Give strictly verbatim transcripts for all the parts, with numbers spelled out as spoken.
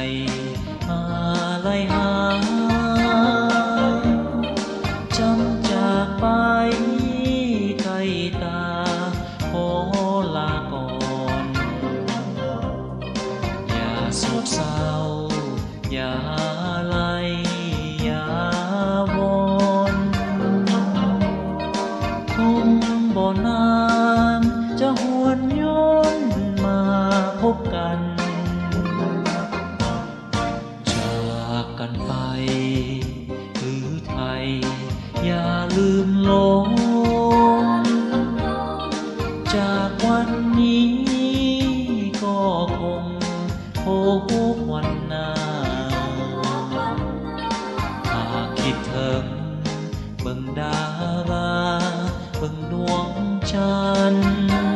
อะไรหายจำจากไปไกลตาขอลาก่อนอย่าโศกเศร้าอย่าอะไรอย่าวอนคงบ่นานจะหวนย้อนมาพบกันจากกันไปคือไทยอย่าลืมลงจากวันนี้ก็คงพบวันหน้าหากคิดถึงเบิ่งดาราเบิ่งดวงจันทร์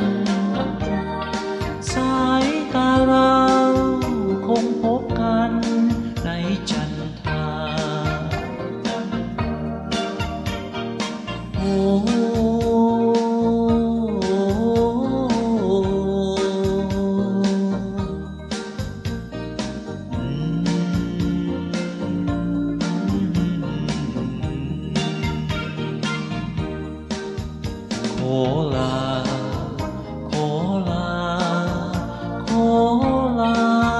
สายตาเราคงพบกันในจันทราโอ้ขอลาขอลาขอลา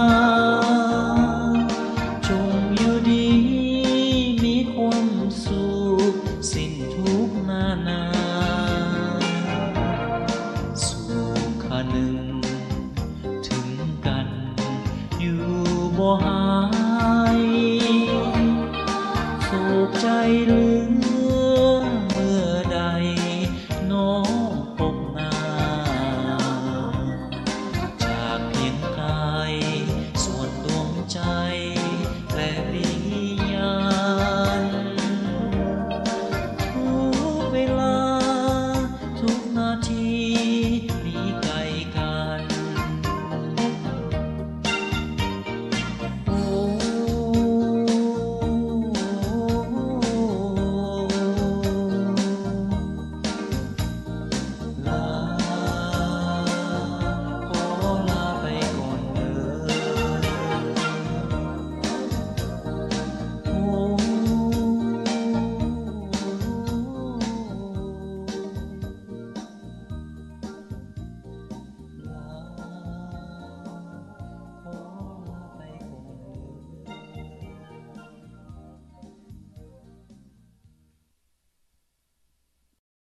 จงอยู่ดีมีความสุขสิ้นทุกนานาสุขหนึ่งถึงกันอยู่บ่หายโศกใจเหลือ